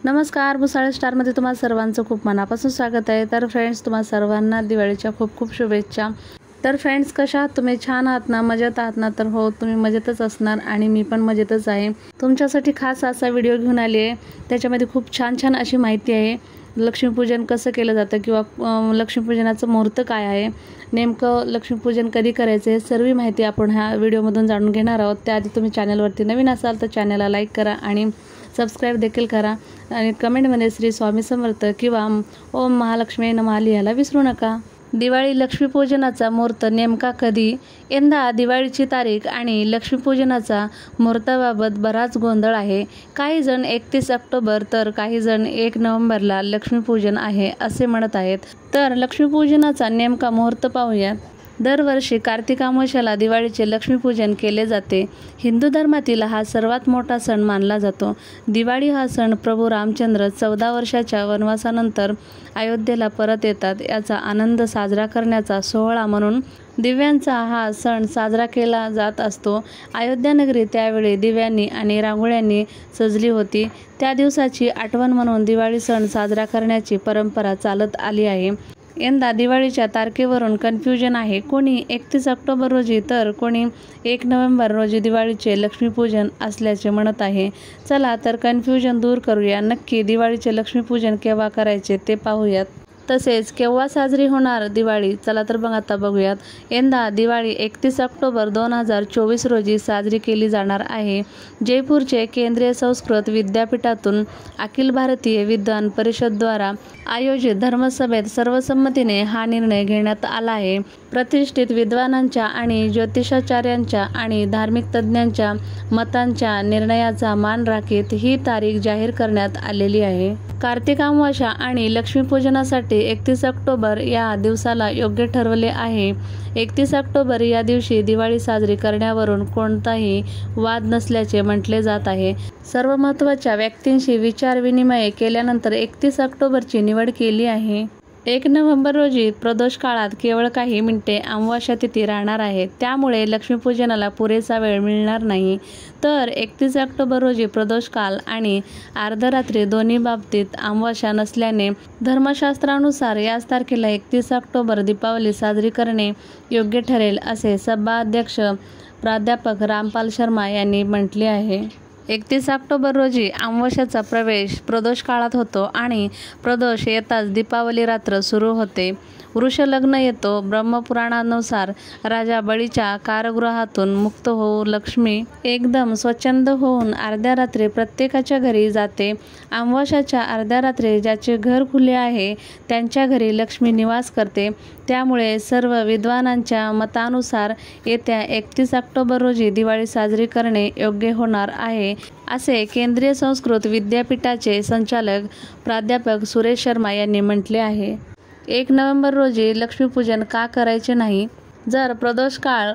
नमस्कार, भुसावळ स्टारमध्ये तुम्हा सर्वांचं खूप मनापासून स्वागत आहे। तर फ्रेंड्स, तुम्हा सर्वांना दिवाळीच्या खूप खूप शुभेच्छा। तर फ्रेंड्स, कशा आहात तुम्ही? छान आहात ना? मजेत आहात ना? तर हो, तुम्ही मजेतच असणार आणि मी पण मजेतच आहे। तुमच्यासाठी खास असा व्हिडिओ घेऊन आली आहे। त्याच्यामध्ये खूप छान अशी माहिती आहे। लक्ष्मीपूजन कसं केलं जातं किंवा लक्ष्मीपूजनाचं मुहूर्त काय आहे, नेमकं लक्ष्मीपूजन कधी करायचं, हे सर्व माहिती आपण ह्या व्हिडिओमधून जाणून घेणार आहोत। त्याआधी तुम्ही चॅनलवरती नवीन असाल तर चॅनलला लाईक करा आणि सबस्क्राईब देखील करा आणि कमेंटमध्ये श्री स्वामी समर्थ किंवा ओम महालक्ष्मी नमः लिहायला विसरू नका। दिवाळी लक्ष्मीपूजनाचा मुहूर्त नेमका कधी? यंदा दिवाळीची तारीख आणि लक्ष्मीपूजनाचा मुहूर्ताबाबत बराच गोंधळ आहे। काही जण 31 ऑक्टोबर तर काही जण 1 नोव्हेंबरला लक्ष्मीपूजन आहे असे म्हणत आहेत। तर लक्ष्मीपूजनाचा नेमका मुहूर्त पाहूयात। दरवर्षी कार्तिक अमावस्येला दिवाळीचे लक्ष्मीपूजन केले जाते। हिंदू धर्मातील हा सर्वात मोठा सण मानला जातो। दिवाळी हा सण प्रभू रामचंद्र 14 वर्षाच्या वनवासानंतर अयोध्येला परत येतात याचा आनंद साजरा करण्याचा सोहळा म्हणून दिव्यांचा हा सण साजरा केला जात असतो। अयोध्या नगरी त्यावेळी दिव्यांनी आणि रांगोळ्यांनी सजली होती। त्या दिवसाची आठवण म्हणून दिवाळी सण साजरा करण्याची परंपरा चालत आली आहे। यंदा दिवाळीच्या तारखेवरून कन्फ्युजन आहे। कोणी 31 ऑक्टोबर रोजी तर कोणी 1 नोव्हेंबर रोजी दिवाळीचे लक्ष्मीपूजन असल्याचे म्हणत आहे। चला तर कन्फ्युजन दूर करूया। नक्की दिवाळीचे लक्ष्मीपूजन केव्हा करायचे ते पाहूयात। तसेच केव्हा साजरी होणार दिवाळी, चला तर मग आता बघूयात। यंदा दिवाळी 31 ऑक्टोबर 2024 रोजी साजरी केली जाणार आहे। जयपूरचे केंद्रीय संस्कृत विद्यापीठातून अखिल भारतीय विद्वान परिषदद्वारा आयोजित धर्मसभेत सर्वसंमतीने हा निर्णय घेण्यात आला आहे। प्रतिष्ठित विद्वानांच्या आणि ज्योतिषाचार्यांच्या आणि धार्मिक तज्ज्ञांच्या मतांच्या निर्णयाचा मान राखीत ही तारीख जाहीर करण्यात आलेली आहे। कार्तिक अमावस्या आणि लक्ष्मीपूजनासाठी 31 ऑक्टोबर या दिवसाला योग्य ठरवले आहे। 31 ऑक्टोबर या दिवशी दिवाळी साजरी करण्यावरून कोणताही वाद नसल्याचे म्हटले जात आहे। सर्व महत्त्वाच्या व्यक्तींशी विचारविनिमय केल्यानंतर 31 ऑक्टोबरची निवड केली आहे। 1 नोव्हेंबर रोजी प्रदोष काळात केवळ काही मिनिटे अमावस्या तिथी राहणार आहे, त्यामुळे लक्ष्मीपूजनाला पुरेसा वेळ मिळणार नाही। तर 31 ऑक्टोबर रोजी प्रदोष काल आणि अर्धरात्री दोन्ही बाबतीत अमावस्या नसल्याने धर्मशास्त्रानुसार याच तारखेला 31 ऑक्टोबर दीपावली साजरी करणे योग्य ठरेल असे सभाध्यक्ष प्राध्यापक रामपाल शर्मा यांनी म्हटले आहे। 31 ऑक्टोबर रोजी अमावस्येचा प्रवेश प्रदोष काळात होतो आणि प्रदोष येताच दीपावली रात्र सुरू होते। वृष लग्न येतो। ब्रह्मपुराणानुसार राजा बळीच्या कारागृहातून मुक्त होऊ लक्ष्मी एकदम स्वच्छंद होऊन अर्ध्या रात्री प्रत्येकाच्या घरी जाते। अमावस्याच्या अर्ध्या रात्री ज्याचे घर खुले आहे त्यांच्या घरी लक्ष्मी निवास करते। त्यामुळे सर्व विद्वानांच्या मतानुसार येत्या 31 ऑक्टोबर रोजी दिवाळी साजरी करणे योग्य होणार आहे असे केंद्रीय संस्कृत विद्यापीठाचे संचालक प्राध्यापक सुरेश शर्मा यांनी म्हटले आहे। 1 नोव्हेंबर रोजी लक्ष्मीपूजन का करायचे नाही? जर प्रदोष काळ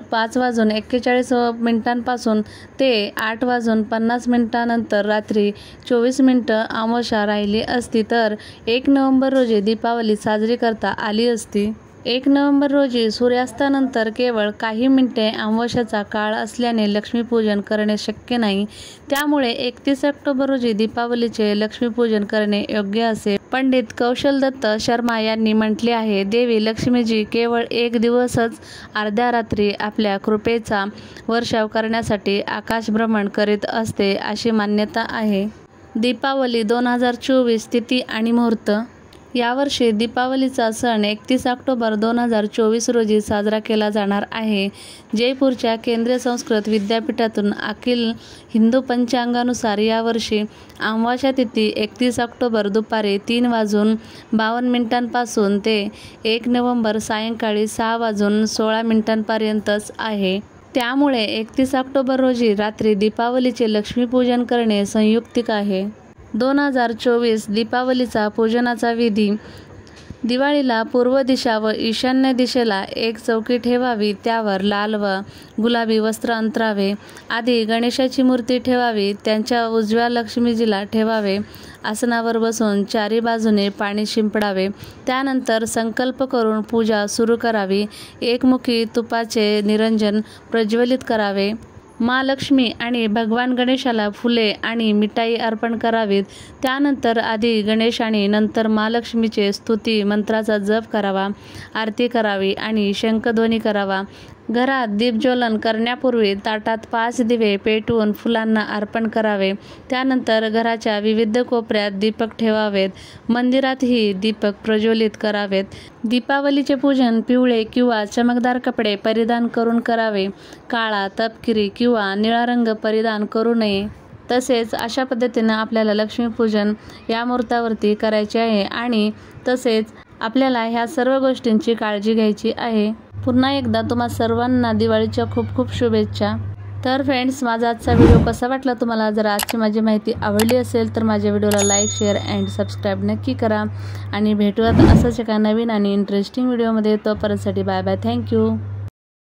5:41 पासून ते 8:50 नंतर रात्री 24 मिनिटं अमावस्या राहिली असती तर 1 नोव्हेंबर रोजी दीपावली साजरी करता आली असती। 1 नोव्हेंबर रोजी सूर्यास्तानंतर केवळ काही मिनिटे अमावस्याचा काळ असल्याने लक्ष्मीपूजन करणे शक्य नाही। त्यामुळे 31 ऑक्टोबर रोजी दीपावलीचे लक्ष्मीपूजन करणे योग्य असे पंडित कौशलदत्त शर्मा यांनी म्हटले आहे। देवी लक्ष्मीजी केवळ 1 दिवसच अर्ध्या रात्री आपल्या कृपेचा वर्षाव करण्यासाठी आकाशभ्रमण करीत असते अशी मान्यता आहे। दीपावली 2024 तिथी आणि मुहूर्त। यावर्षी दीपावलीचा सण 31 ऑक्टोबर 2024 रोजी साजरा केला जाणार आहे। जयपूरच्या केंद्रीय संस्कृत विद्यापीठातून अखिल हिंदू पंचांगानुसार यावर्षी अमावस्या तिथी 31 ऑक्टोबर दुपारी 3:52 पासून ते 1 नोव्हेंबर सायंकाळी 6:16 पर्यंतच आहे। त्यामुळे 31 ऑक्टोबर रोजी रात्री दीपावलीचे लक्ष्मीपूजन करणे संयुक्तिक आहे। 2024 दीपावलीचा पूजनाचा विधी। दिवाळीला पूर्व दिशा व ईशान्य दिशेला एक चौकी ठेवावी, त्यावर लाल व गुलाबी वस्त्र अंतरावे। आधी गणेशाची मूर्ती ठेवावी, त्यांच्या उजव्या लक्ष्मीजीला ठेवावे। आसनावर बसून चारी बाजूने पाणी शिंपडावे। त्यानंतर संकल्प करून पूजा सुरू करावी। एकमुखी तुपाचे निरंजन प्रज्वलित करावे। महालक्ष्मी आणि भगवान गणेशाला फुले आणि मिठाई अर्पण करावीत। त्यानंतर आधी गणेश आणि नंतर महालक्ष्मीचे स्तुती मंत्राचा जप करावा, आरती करावी आणि शंखध्वनी करावा। घरात दीपज्वलन करण्यापूर्वी ताटात 5 दिवे पेटवून फुलांना अर्पण करावे। त्यानंतर घराच्या विविध कोपऱ्यात दीपक ठेवावेत। मंदिरातही दीपक प्रज्वलित करावेत। दीपावलीचे पूजन पिवळे किंवा चमकदार कपडे परिधान करून करावे। काळा, तपकिरी किंवा निळा रंग परिधान करू नये। तसेच अशा पद्धतीने आपल्याला लक्ष्मीपूजन या मुहूर्तावरती करायचे आहे आणि तसेच आपल्याला ह्या सर्व गोष्टींची काळजी घ्यायची आहे। पुन्हा एकदा तुम्हा सर्वांना दिवाळीच्या खूप खूप शुभेच्छा। तर फ्रेंड्स, माझा आजचा व्हिडिओ कसा वाटला तुम्हाला? जर आजची माझी माहिती आवडली असेल तर माझ्या व्हिडिओला लाईक, शेअर अँड सबस्क्राईब नक्की करा आणि भेटूयात असंच एका नवीन आणि इंटरेस्टिंग व्हिडिओमध्ये। तोपर्यंतसाठी बाय बाय, थँक्यू।